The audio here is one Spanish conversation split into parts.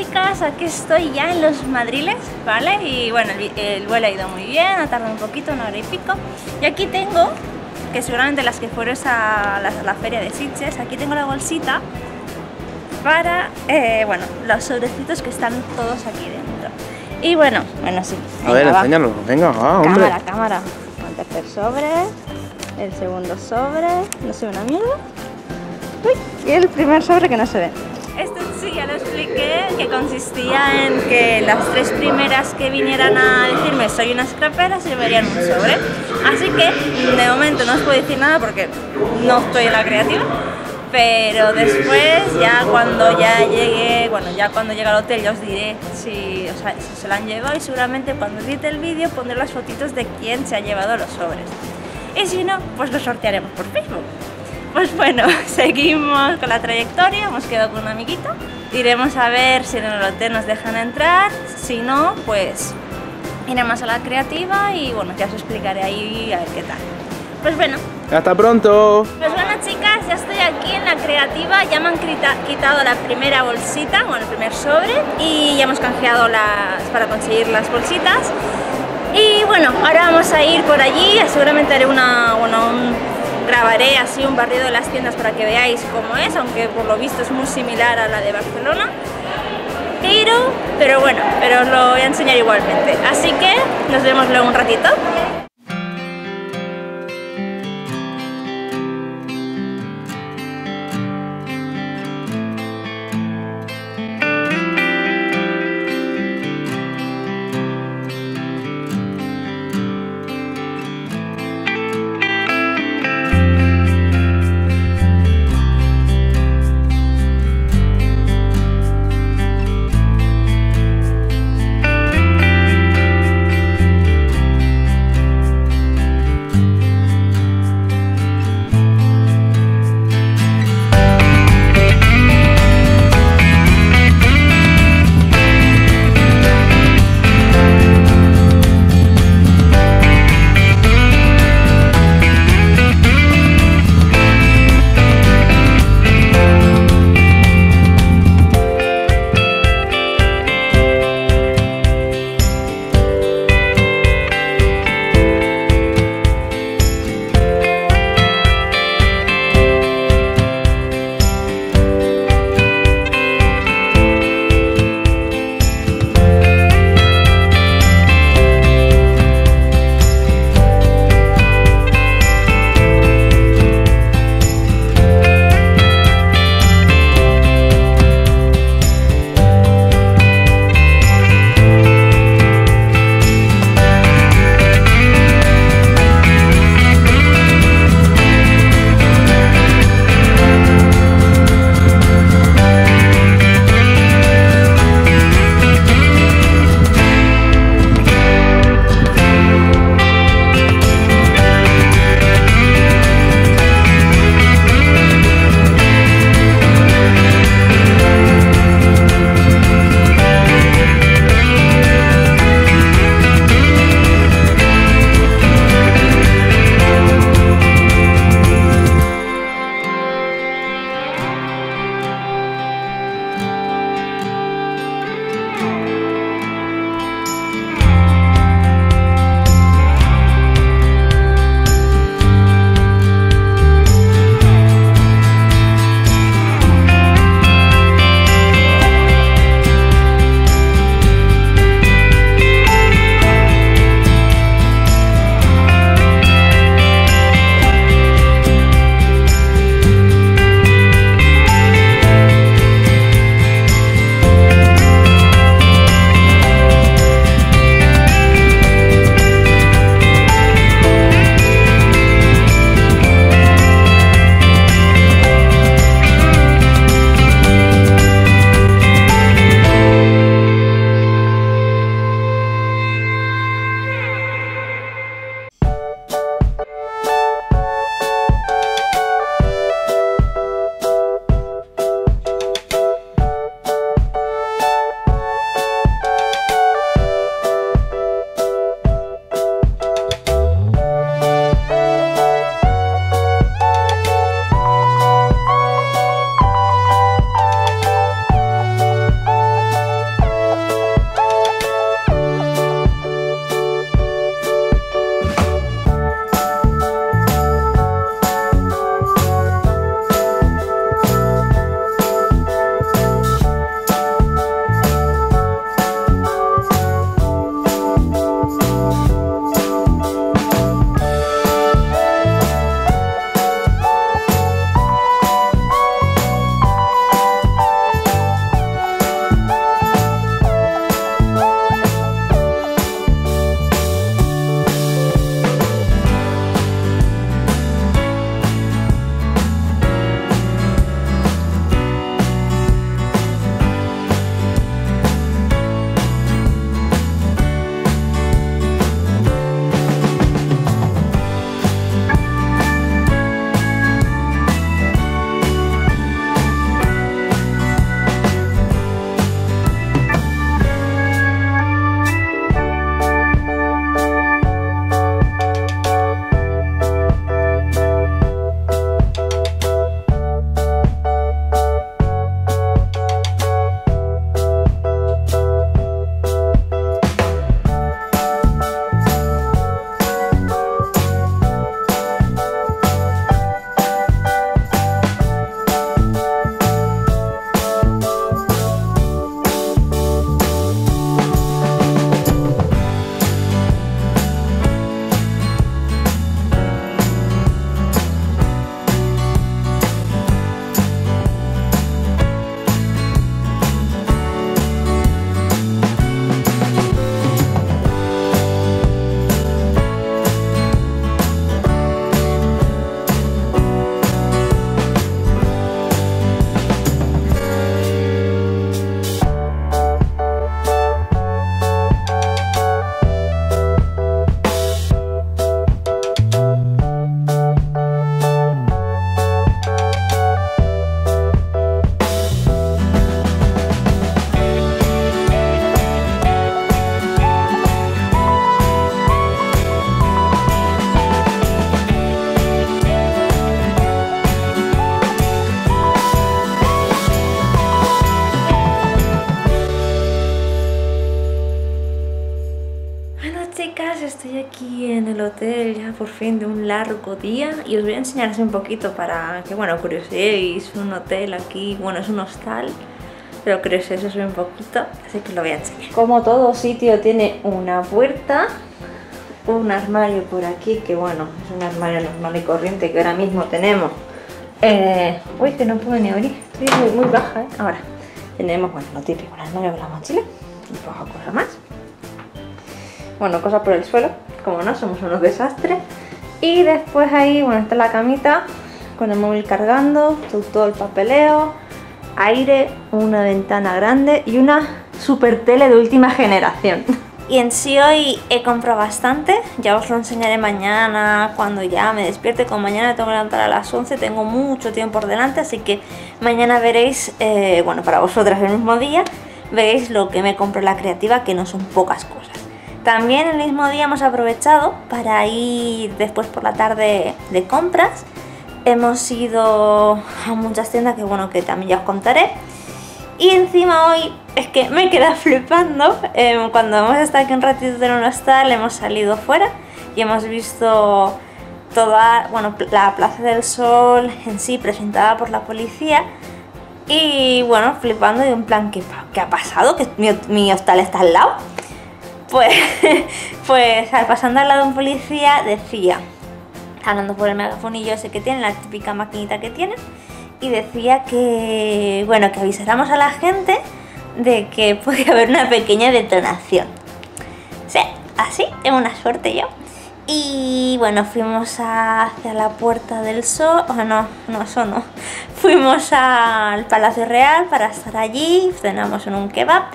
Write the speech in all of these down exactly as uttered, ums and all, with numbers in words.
chicas, aquí estoy ya en Los Madriles, ¿vale? Y bueno, el, el vuelo ha ido muy bien, ha tardado un poquito, una hora y pico. Y aquí tengo, que seguramente las que fueron a la, a la feria de Sitges, aquí tengo la bolsita para, eh, bueno, los sobrecitos que están todos aquí dentro. Y bueno, bueno, sí. A ver, enséñalo, venga, ah, hombre. Cámara, cámara. El tercer sobre, el segundo sobre, no se ve una mierda. Uy, y el primer sobre que no se ve. Esto sí ya lo expliqué, que consistía en que las tres primeras que vinieran a decirme soy una scrapera se llevarían un sobre. Así que de momento no os puedo decir nada porque no estoy en la creativa, pero después ya cuando ya llegue, bueno ya cuando llegue al hotel ya os diré si, o sea, si se lo han llevado, y seguramente cuando edite el vídeo pondré las fotitos de quién se ha llevado los sobres. Y si no, pues lo sortearemos por Facebook. Pues bueno, seguimos con la trayectoria, hemos quedado con un amiguito, iremos a ver si en el hotel nos dejan entrar, si no, pues iremos a la creativa y bueno, ya os explicaré ahí a ver qué tal. Pues bueno. ¡Hasta pronto! Pues bueno chicas, ya estoy aquí en la creativa, ya me han quitado la primera bolsita, bueno, el primer sobre, y ya hemos canjeado las, para conseguir las bolsitas. Y bueno, ahora vamos a ir por allí, seguramente haré una, bueno, un... grabaré así un barrido de las tiendas para que veáis cómo es, aunque por lo visto es muy similar a la de Barcelona. Pero, pero bueno, pero os lo voy a enseñar igualmente. Así que nos vemos luego un ratito. por fin de un largo día y os voy a enseñar así un poquito para que, bueno, curioséis. Un hotel aquí, bueno, es un hostal, pero curioséis eso un poquito, así que lo voy a enseñar. Como todo sitio tiene una puerta, un armario por aquí, que bueno, es un armario normal y corriente que ahora mismo tenemos. Eh, uy, que no puedo ni abrir, estoy muy, muy baja, ¿eh? Ahora tenemos, bueno, lo típico, el armario con la mochila y poca cosa más. Bueno, cosas por el suelo, como no, somos unos desastres. Y después ahí, bueno, está la camita con el móvil cargando, todo, todo el papeleo, aire, una ventana grande y una super tele de última generación. Y en sí hoy he comprado bastante, ya os lo enseñaré mañana cuando ya me despierte. Como mañana tengo que levantar a las once, tengo mucho tiempo por delante, así que mañana veréis, eh, bueno, para vosotras el mismo día, veréis lo que me compré en la Creativa, que no son pocas cosas. También el mismo día hemos aprovechado para ir después por la tarde de compras. Hemos ido a muchas tiendas que, bueno, que también ya os contaré. Y encima hoy es que me queda flipando. Eh, cuando hemos estado aquí un ratito en un hostal, hemos salido fuera y hemos visto toda, bueno, la Plaza del Sol en sí presentada por la policía. Y bueno, flipando de un plan, ¿qué, qué ha pasado? Que mi, mi hostal está al lado. Pues, pues pasando al lado de un policía decía, hablando por el megafonillo ese que tiene, la típica maquinita que tiene, y decía que, bueno, que avisáramos a la gente de que podía haber una pequeña detonación. Sí, así, es una suerte yo. Y bueno, fuimos a, hacia la Puerta del Sol, o oh, no, no, eso no. Fuimos al Palacio Real para estar allí, cenamos en un kebab.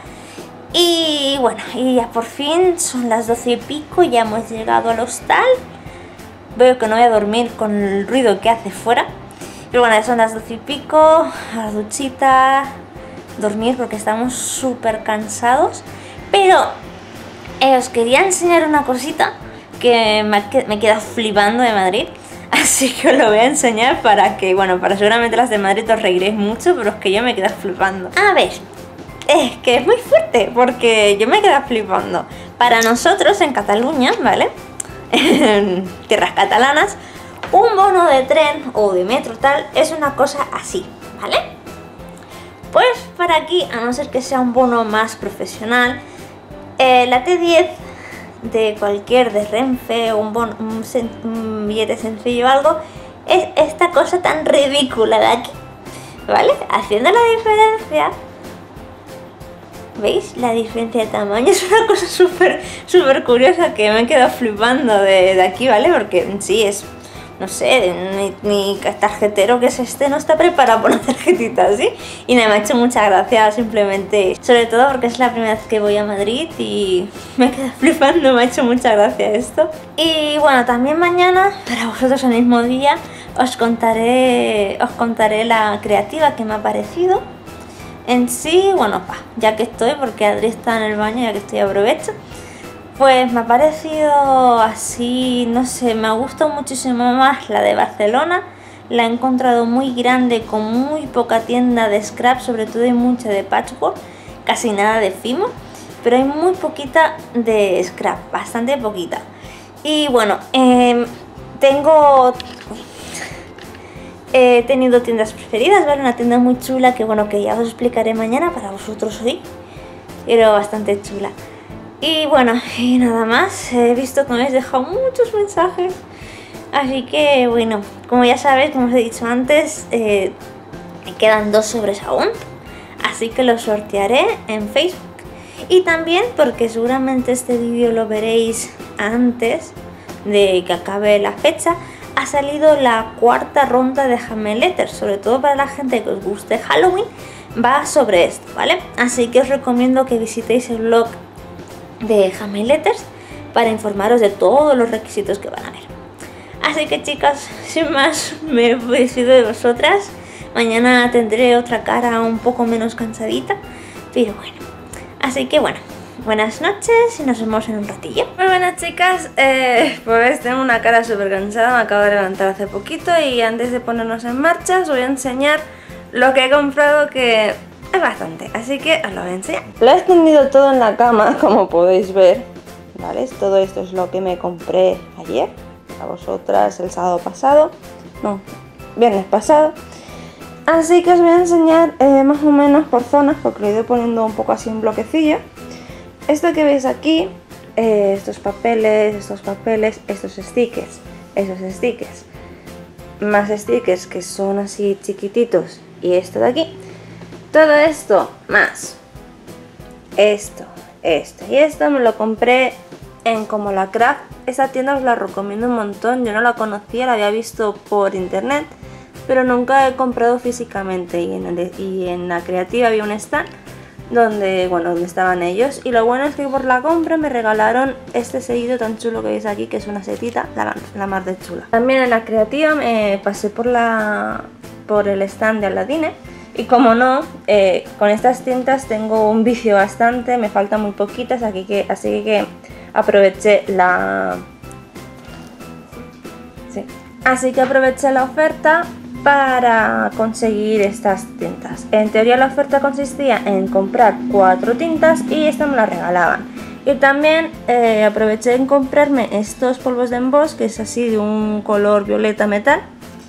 Y bueno, y ya por fin son las doce y pico, ya hemos llegado al hostal. Veo que no voy a dormir con el ruido que hace fuera. Pero bueno, son las doce y pico, a la duchita, dormir porque estamos súper cansados. Pero eh, os quería enseñar una cosita que me, me queda flipando de Madrid. Así que os lo voy a enseñar para que, bueno, para seguramente las de Madrid os reiréis mucho, pero es que yo me quedo flipando. A ver, es que es muy fuerte porque yo me quedo flipando. Para nosotros en Cataluña, ¿vale? En tierras catalanas, un bono de tren o de metro tal es una cosa así, ¿vale? Pues para aquí, a no ser que sea un bono más profesional, eh, la T diez de cualquier de Renfe o un, bono, un, un billete sencillo o algo, es esta cosa tan ridícula de aquí, ¿vale? Haciendo la diferencia, ¿veis? La diferencia de tamaño es una cosa súper súper curiosa que me he quedado flipando de, de aquí, ¿vale? Porque en sí es, no sé, mi, mi tarjetero que es este no está preparado por una tarjetita así. Y nada, me ha hecho mucha gracia simplemente, sobre todo porque es la primera vez que voy a Madrid y me he quedado flipando, me ha hecho mucha gracia esto. Y bueno, también mañana, para vosotros el mismo día, os contaré, os contaré la Creativa que me ha parecido. En sí, bueno, pa, ya que estoy, porque Adri está en el baño, ya que estoy aprovecho, pues me ha parecido así, no sé, me ha gustado muchísimo más la de Barcelona. La he encontrado muy grande, con muy poca tienda de scrap, sobre todo hay mucha de patchwork, casi nada de fimo, pero hay muy poquita de scrap, bastante poquita. Y bueno, eh, tengo... He tenido tiendas preferidas, ¿vale? Una tienda muy chula que, bueno, que ya os explicaré mañana para vosotros hoy, pero bastante chula. Y bueno, y nada más, he visto que me habéis dejado muchos mensajes, así que bueno, como ya sabéis, como os he dicho antes, eh, me quedan dos sobres aún, así que los sortearé en Facebook. Y también, porque seguramente este vídeo lo veréis antes de que acabe la fecha, ha salido la cuarta ronda de Handmade Letters, sobre todo para la gente que os guste Halloween, va sobre esto, ¿vale? Así que os recomiendo que visitéis el blog de Handmade Letters para informaros de todos los requisitos que van a ver. Así que chicas, sin más, me despido de vosotras. Mañana tendré otra cara un poco menos cansadita, pero bueno. Así que bueno, buenas noches y nos vemos en un ratillo. Muy buenas chicas, eh, pues tengo una cara súper cansada, me acabo de levantar hace poquito y antes de ponernos en marcha os voy a enseñar lo que he comprado, que es bastante, así que os lo voy a enseñar. Lo he extendido todo en la cama, como podéis ver, ¿vale? Todo esto es lo que me compré ayer. a vosotras el sábado pasado, no, viernes pasado. Así que os voy a enseñar eh, más o menos por zonas, porque lo he ido poniendo un poco así en bloquecillo. Esto que veis aquí, eh, estos papeles, estos papeles, estos stickers, esos stickers, más stickers que son así chiquititos y esto de aquí. Todo esto más esto, esto y esto me lo compré en Como la Craft. Esta tienda os la recomiendo un montón, yo no la conocía, la había visto por internet, pero nunca he comprado físicamente, y en, el, y en la Creativa había un stand donde, bueno, donde estaban ellos, y lo bueno es que por la compra me regalaron este sellito tan chulo que veis aquí, que es una setita, la, la más de chula. También en la Creativa me pasé por, la, por el stand de Aladine, y como no, eh, con estas tintas tengo un vicio bastante, me faltan muy poquitas, así que, así que aproveché la... Sí. Así que aproveché la oferta para conseguir estas tintas. En teoría la oferta consistía en comprar cuatro tintas y estas me las regalaban. Y también eh, aproveché en comprarme estos polvos de emboss, que es así de un color violeta metal,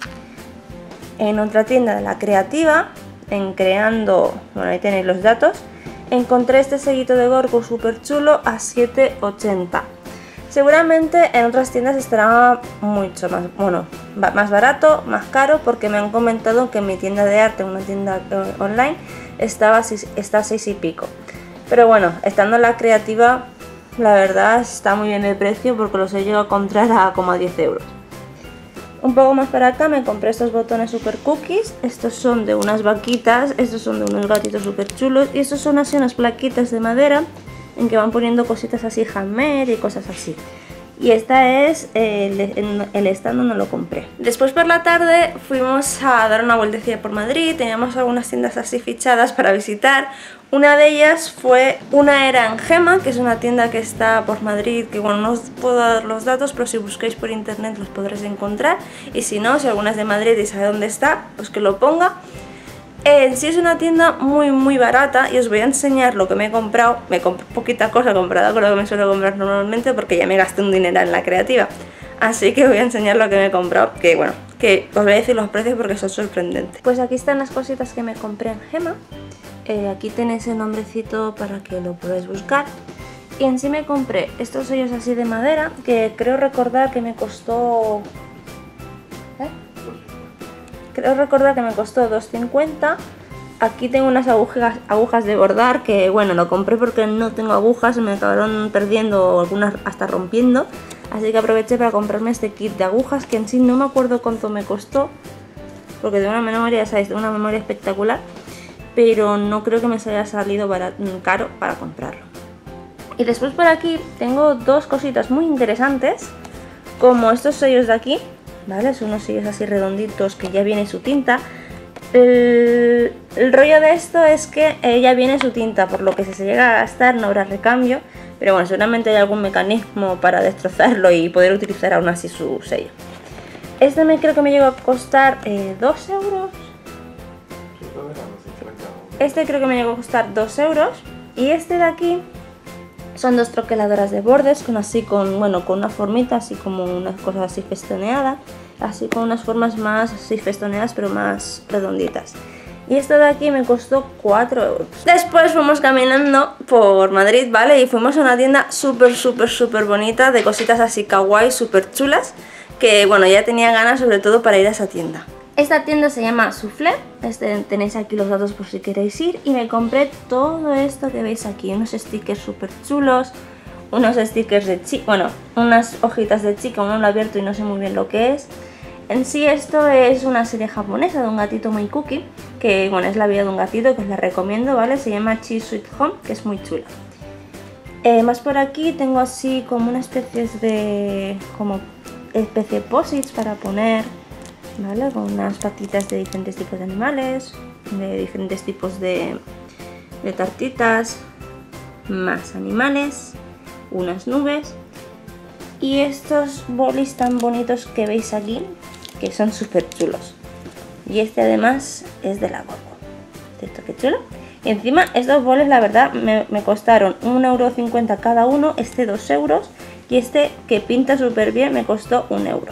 en otra tienda de la Creativa, en Creando, bueno, ahí tenéis los datos. Encontré este sellito de Gorgo súper chulo a siete ochenta. Seguramente en otras tiendas estará mucho más, bueno, más barato, más caro, porque me han comentado que en mi tienda de arte, una tienda online, estaba, está a seis y pico. Pero bueno, estando en la Creativa, la verdad está muy bien el precio, porque los he llegado a comprar a como a diez euros. Un poco más para acá me compré estos botones super cookies. Estos son de unas vaquitas, estos son de unos gatitos súper chulos, y estos son así unas plaquitas de madera en que van poniendo cositas así handmade y cosas así. Y esta es el, el, el stand donde lo compré. Después por la tarde fuimos a dar una vueltecilla por Madrid. Teníamos algunas tiendas así fichadas para visitar. Una de ellas fue, una era en Gema, que es una tienda que está por Madrid, que bueno, no os puedo dar los datos, pero si buscáis por internet los podréis encontrar. Y si no, si alguna es de Madrid y sabe dónde está, pues que lo ponga. En sí es una tienda muy muy barata, y os voy a enseñar lo que me he comprado. Me compré poquita cosa comparada con lo que me suelo comprar normalmente, porque ya me gasté un dinero en la Creativa. Así que voy a enseñar lo que me he comprado, que bueno, que os voy a decir los precios porque son sorprendentes. Pues aquí están las cositas que me compré en Gema. Eh, aquí tenéis el nombrecito para que lo podáis buscar. Y en sí me compré estos sellos así de madera, que creo recordar que me costó... ¿Eh? Creo recordar que me costó dos cincuenta. Aquí tengo unas agujas, agujas de bordar, que bueno, lo compré porque no tengo agujas, me acabaron perdiendo, algunas hasta rompiendo. Así que aproveché para comprarme este kit de agujas, que en sí no me acuerdo cuánto me costó, porque de una memoria, ¿sabéis? De una memoria espectacular, pero no creo que me haya salido barato, caro para comprarlo. Y después por aquí tengo dos cositas muy interesantes, como estos sellos de aquí, ¿vale? Son unos sellos así redonditos que ya viene su tinta. El, el rollo de esto es que eh, ya viene su tinta, por lo que si se llega a gastar no habrá recambio, pero bueno, seguramente hay algún mecanismo para destrozarlo y poder utilizar aún así su sello. Este me creo que me llegó a costar eh, dos euros. Este creo que me llegó a costar dos euros. Y este de aquí son dos troqueladoras de bordes, con así con, bueno, con una formita, así como unas cosas así festoneadas, así con unas formas más así festoneadas, pero más redonditas. Y esto de aquí me costó cuatro euros. Después fuimos caminando por Madrid, ¿vale? Y fuimos a una tienda súper, súper, súper bonita, de cositas así kawaii, súper chulas, que bueno, ya tenía ganas sobre todo para ir a esa tienda. Esta tienda se llama Soufflé, este, tenéis aquí los datos por si queréis ir. Y me compré todo esto que veis aquí, unos stickers súper chulos, unos stickers de chica, bueno, unas hojitas de chica, uno lo he abierto y no sé muy bien lo que es. En sí esto es una serie japonesa de un gatito muy cookie, que bueno, es la vida de un gatito, que os la recomiendo, ¿vale? Se llama Chi Sweet Home, que es muy chula. Eh, más por aquí tengo así como una especie de, como especie de posits para poner, ¿vale? Con unas patitas de diferentes tipos de animales, de diferentes tipos de, de tartitas, más animales, unas nubes y estos bolis tan bonitos que veis aquí, que son súper chulos. Y este además es de la Gorgo. ¿Esto qué chulo? Y encima estos boles la verdad me, me costaron un euro cincuenta cada uno, este dos euros. y este, que pinta súper bien, me costó un euro.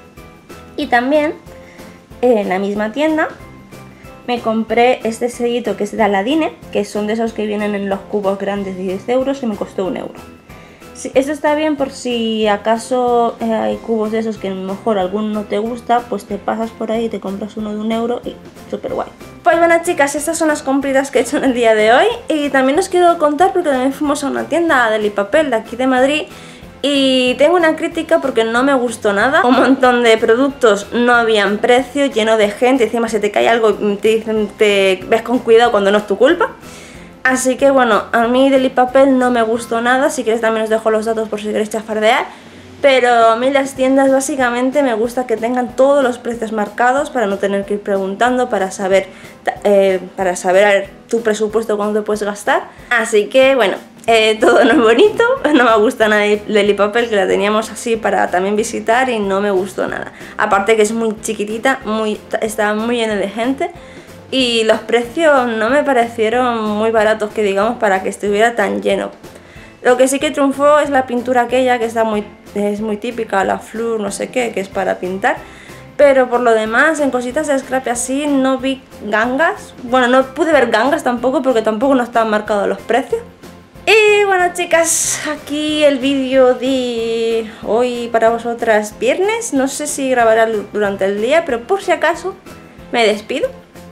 Y también en la misma tienda me compré este sellito que es de Aladine, que son de esos que vienen en los cubos grandes de diez euros y me costó un euro. Sí, esto está bien por si acaso eh, hay cubos de esos que a lo mejor alguno no te gusta, pues te pasas por ahí y te compras uno de un euro y súper guay. Pues bueno chicas, estas son las compritas que he hecho en el día de hoy y también os quiero contar porque también fuimos a una tienda de Delipapel de aquí de Madrid y tengo una crítica porque no me gustó nada. Un montón de productos no habían precio, lleno de gente, encima si te cae algo y te dicen te ves con cuidado cuando no es tu culpa. Así que bueno, a mí Delipapel no me gustó nada, si queréis también os dejo los datos por si queréis chafardear. Pero a mí las tiendas básicamente me gusta que tengan todos los precios marcados para no tener que ir preguntando, para saber, eh, para saber a ver, tu presupuesto cuánto te puedes gastar. Así que bueno, eh, todo no es bonito, no me gusta nada Delipapel, que la teníamos así para también visitar y no me gustó nada. Aparte que es muy chiquitita, muy, está muy llena de gente. Y los precios no me parecieron muy baratos, que digamos, para que estuviera tan lleno. Lo que sí que triunfó es la pintura aquella, que está muy, es muy típica, la flor, no sé qué, que es para pintar. Pero por lo demás, en cositas de scrap así, no vi gangas. Bueno, no pude ver gangas tampoco, porque tampoco no estaban marcados los precios. Y bueno chicas, aquí el vídeo de hoy para vosotras viernes. No sé si grabaré durante el día, pero por si acaso me despido.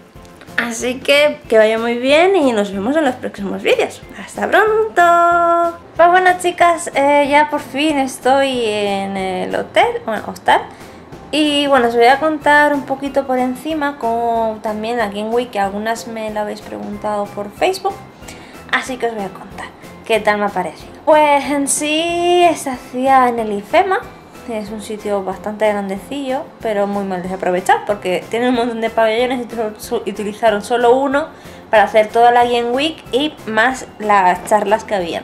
Así que que vaya muy bien y nos vemos en los próximos vídeos. ¡Hasta pronto! Pues bueno chicas, eh, ya por fin estoy en el hotel, bueno, hostal. Y bueno, os voy a contar un poquito por encima, como también la Game Week, que algunas me lo habéis preguntado por Facebook. Así que os voy a contar qué tal me ha parecido. Pues en sí se hacía en el IFEMA. Es un sitio bastante grandecillo, pero muy mal desaprovechado porque tiene un montón de pabellones y utilizaron solo uno para hacer toda la Game Week y más las charlas que había.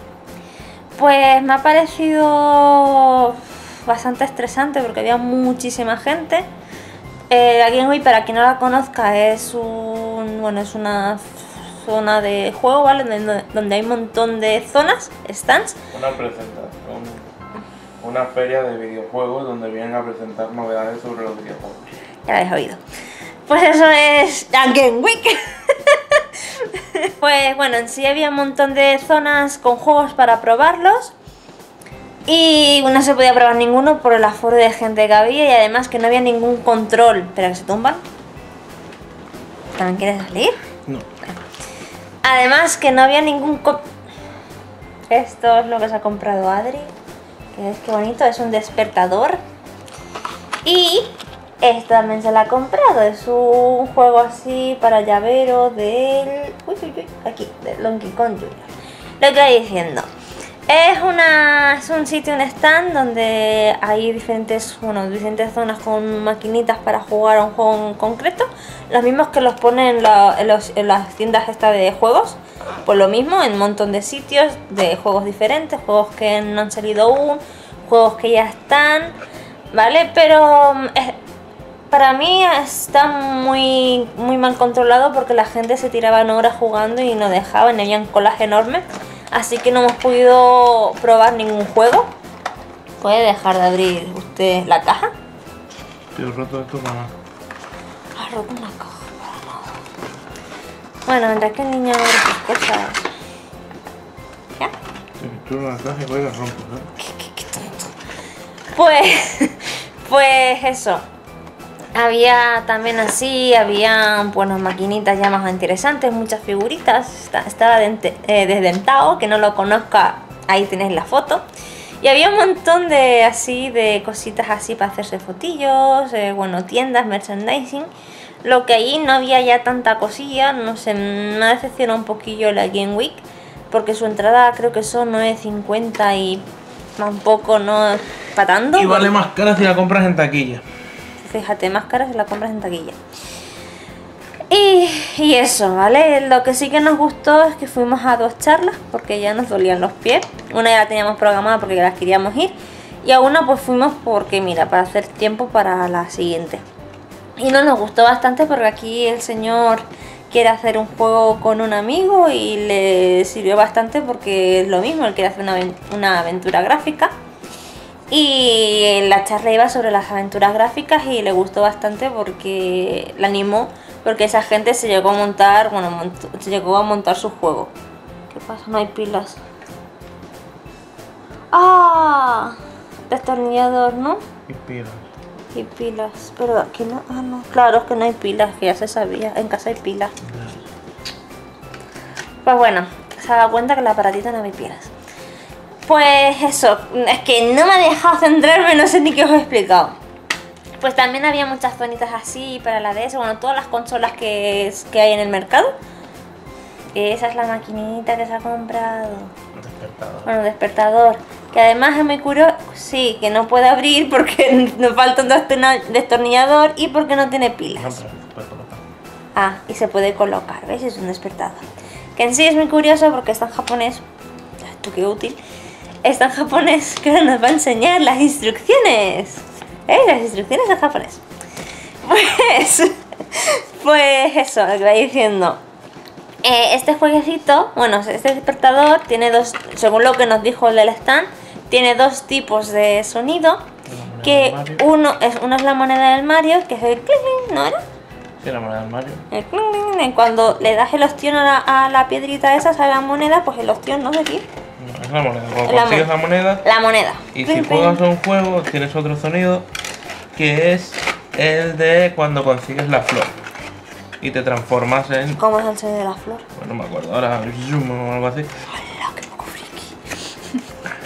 Pues me ha parecido bastante estresante porque había muchísima gente. Eh, la Game Week, para quien no la conozca, es un bueno es una zona de juego, ¿vale? Donde, donde hay un montón de zonas, stands. Una presentación. Una feria de videojuegos donde vienen a presentar novedades sobre los videojuegos. Ya lo habéis oído. Pues eso es la Game Week. Pues bueno, en sí había un montón de zonas con juegos para probarlos. Y no se podía probar ninguno por el aforo de gente que había y además que no había ningún control. Espera, que se tumban. ¿También quieres salir? No. Además que no había ningún... Co Esto es lo que se ha comprado Adri. Que es que bonito, es un despertador. Y esto también se lo ha comprado. Es un juego así para llavero del... Uy, uy, uy, aquí, del Donkey Kong Junior. Lo que voy diciendo. Es, una, es un sitio, un stand donde hay diferentes, bueno, diferentes zonas con maquinitas para jugar a un juego en concreto. Los mismos que los ponen en, la, en, los, en las tiendas estas de juegos. Pues lo mismo, en un montón de sitios de juegos diferentes, juegos que no han salido aún, juegos que ya están, ¿vale? Pero eh, para mí está muy, muy mal controlado porque la gente se tiraba en horas jugando y no dejaban, y habían colas enormes. Así que no hemos podido probar ningún juego. ¿Puede dejar de abrir usted la caja? Te he roto esto para nada. Ha roto una caja para nada. Bueno, mientras que el niño abre sus cosas. ¿Ya? Te meto la caja y voy a la rompo, ¿eh? ¿Qué, qué, qué tonto? Pues, pues eso. Había también así, había bueno, maquinitas ya más interesantes, muchas figuritas. Estaba de, eh, desdentado, que no lo conozca, ahí tenéis la foto. Y había un montón de así, de cositas así para hacerse fotillos, eh, bueno, tiendas, merchandising. Lo que ahí no había ya tanta cosilla, no sé, me ha decepcionado un poquillo la Game Week, porque su entrada creo que son nueve cincuenta y tampoco no para tanto. Y vale más cara si la compras en taquilla. Fíjate, más cara si la compras en taquilla. Y, y eso, ¿vale? Lo que sí que nos gustó es que fuimos a dos charlas porque ya nos dolían los pies. Una ya la teníamos programada porque ya las queríamos ir. Y a una pues fuimos porque, mira, para hacer tiempo para la siguiente. Y nos, nos gustó bastante porque aquí el señor quiere hacer un juego con un amigo y le sirvió bastante porque es lo mismo, él quiere hacer una, una aventura gráfica. Y la charla iba sobre las aventuras gráficas y le gustó bastante porque la animó, porque esa gente se llegó a montar, bueno, montó, se llegó a montar su juego. ¿Qué pasa? No hay pilas. ¡Ah! Destornillador, ¿no? Y pilas. Y pilas, pero aquí no, ah no, claro, es que no hay pilas, que ya se sabía, en casa hay pilas. Pues bueno, se ha dado cuenta que el aparatito no hay pilas. Pues eso, es que no me ha dejado centrarme, no sé ni qué os he explicado. Pues también había muchas zonitas así para la D S, bueno, todas las consolas que, que hay en el mercado. Esa es la maquinita que se ha comprado. Despertador. Bueno, despertador. Que además es muy curioso, sí, que no puede abrir porque nos falta un destornillador y porque no tiene pilas. No, pero se puede colocar. Ah, y se puede colocar, ¿veis? Es un despertador. Que en sí es muy curioso porque está en japonés. Esto qué útil. Está en japonés, que ahora nos va a enseñar las instrucciones. ¿Eh? Las instrucciones en japonés. Pues, pues eso, lo que va diciendo. Eh, este jueguecito, bueno, este despertador tiene dos, según lo que nos dijo el del stand, tiene dos tipos de sonido. Que uno es, uno es la moneda del Mario, que es el cling cling, ¿no era? Sí, la moneda del Mario. El cling cling, y cuando le das el ostión a la, a la piedrita esa, sale la moneda, pues el ostión, ¿no? De aquí. No, es la moneda. Cuando La consigues mo- la moneda. La moneda. Y Cling, si cling. juegas a un juego, tienes otro sonido que es el de cuando consigues la flor y te transformas en. ¿Cómo es el sonido de la flor? Bueno, no me acuerdo ahora, zoom o algo así. ¡Hala, qué poco friki!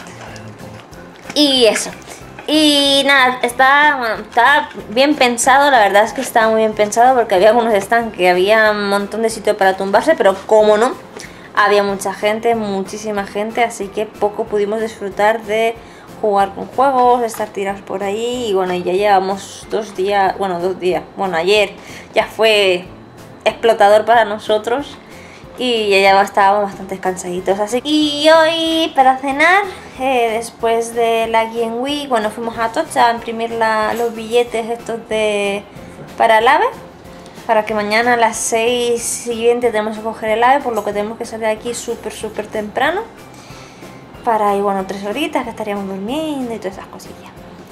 Y eso. Y nada, está, bueno, está bien pensado, la verdad es que estaba muy bien pensado porque había algunos stands que había un montón de sitio para tumbarse, pero como no, había mucha gente, muchísima gente, así que poco pudimos disfrutar de jugar con juegos, de estar tirados por ahí y bueno, ya llevamos dos días, bueno, dos días, bueno, ayer ya fue explotador para nosotros y ya estábamos bastante cansaditos, así. Y hoy para cenar, eh, después de la Game Week, bueno, fuimos a Atocha a imprimir la, los billetes estos de para el AVE, para que mañana a las seis siguientes tenemos que coger el AVE, por lo que tenemos que salir de aquí súper súper temprano para ir, bueno, tres horitas que estaríamos durmiendo y todas esas cosillas.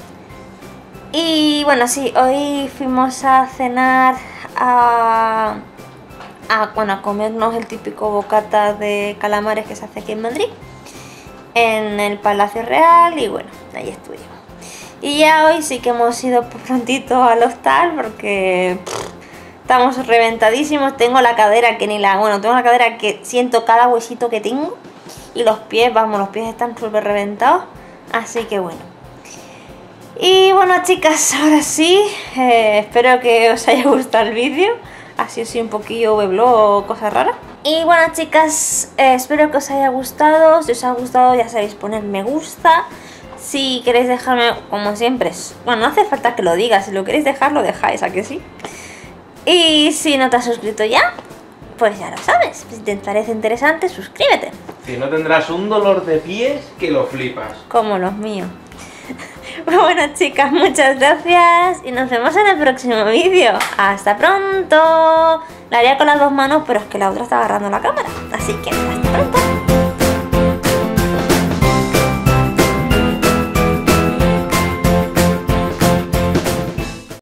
Y bueno, sí, hoy fuimos a cenar a, a, bueno, a comernos el típico bocata de calamares que se hace aquí en Madrid, en el Palacio Real, y bueno, ahí estuvimos. Y ya hoy sí que hemos ido prontito al hostal porque pff, estamos reventadísimos. Tengo la cadera que ni la, bueno, tengo la cadera que siento cada huesito que tengo y los pies, vamos, los pies están súper reventados, así que bueno. Y bueno, chicas, ahora sí, eh, espero que os haya gustado el vídeo. Así así un poquillo weblog, cosas raras. Y bueno, chicas, eh, espero que os haya gustado. Si os ha gustado, ya sabéis poner me gusta. Si queréis dejarme, como siempre, bueno, no hace falta que lo digas. Si lo queréis dejar, lo dejáis, ¿a que sí? Y si no te has suscrito ya, pues ya lo sabes. Si te parece interesante, suscríbete. Si no, tendrás un dolor de pies que lo flipas. Como los míos. Bueno, chicas, muchas gracias y nos vemos en el próximo vídeo. ¡Hasta pronto! La haría con las dos manos, pero es que la otra está agarrando la cámara. Así que hasta pronto.